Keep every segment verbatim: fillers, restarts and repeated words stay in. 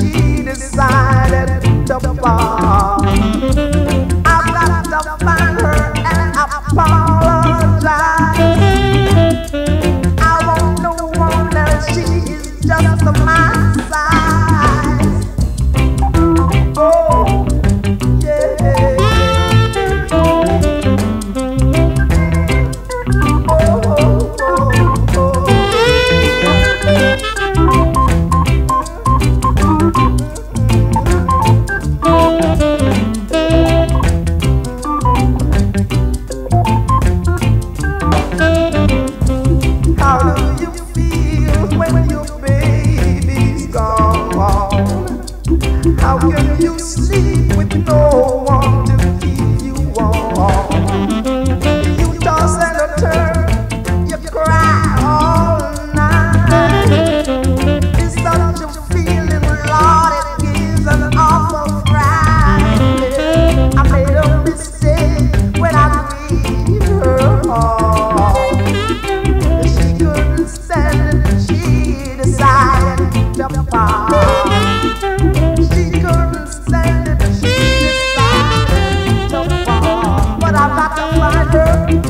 she decided to fall. I've got to find her and apologize. I want no one else, she is just my size. Oh, yeah. Oh, oh, oh, oh. How do you feel when your baby's gone? How can you sleep with no one to keep you warm? You toss and turn, you cry all night. It's such a feeling, Lord, it gives an awful fright. I made a mistake when I grieved her heart. She couldn't stand it, she decided to part. She couldn't stand it, she decided to part. But I've got to find her.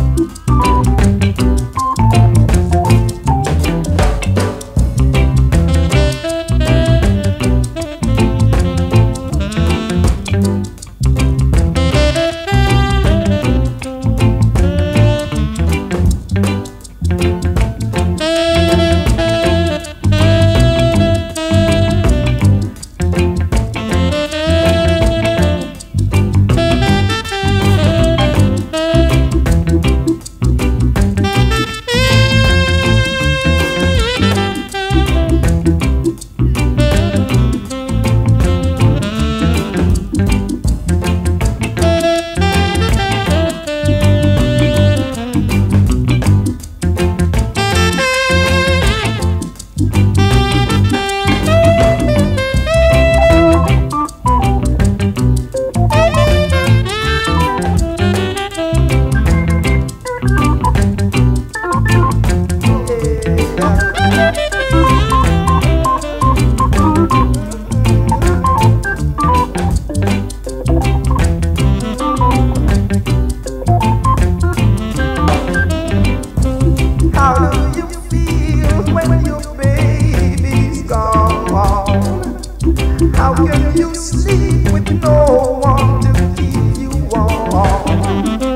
How do you feel when your baby's gone? How can you sleep with no one to keep you warm?